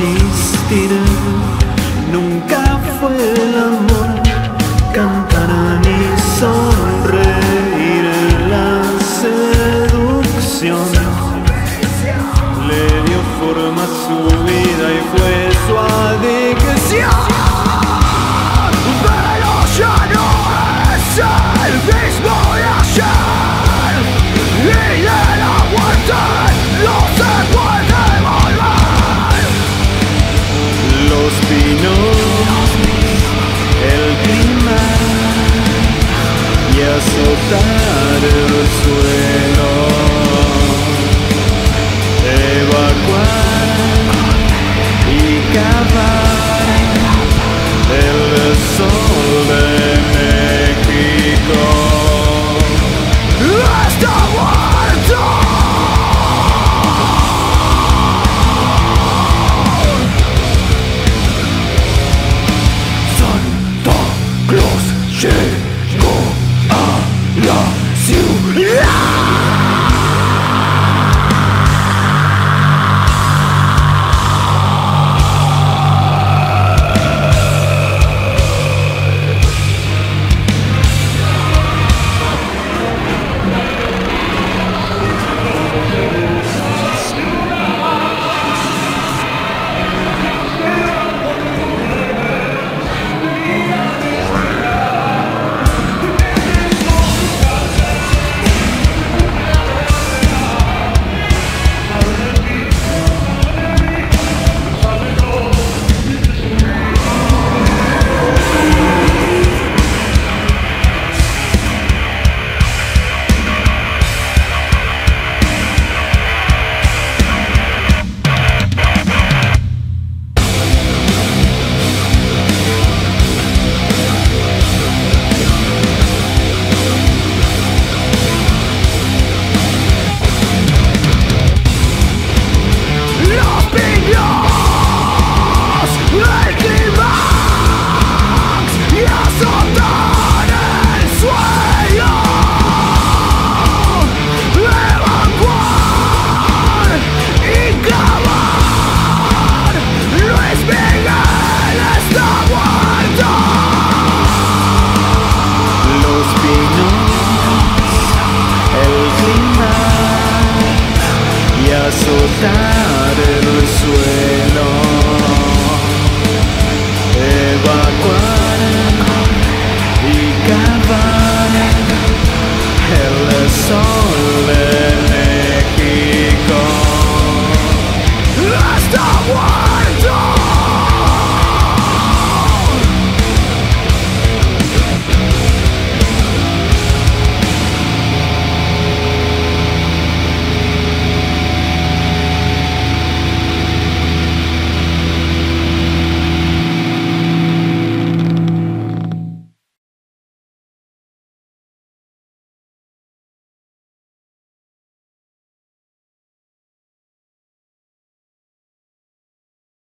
existir. Nunca fue el amor cantar ni sonreír. La seducción le dio forma a su vida y fue su adicción. Pero ya no es el mismo de ayer, y de la muerte no se puede volver. Los pinos, el clima y azotar el suelo, evacuar y cavar el sol de México. ¡Está muerto! Santa Claus llegó a la ciudad. Azotar el suelo, evacuar y cavar el sol de México. ¡Está muerto!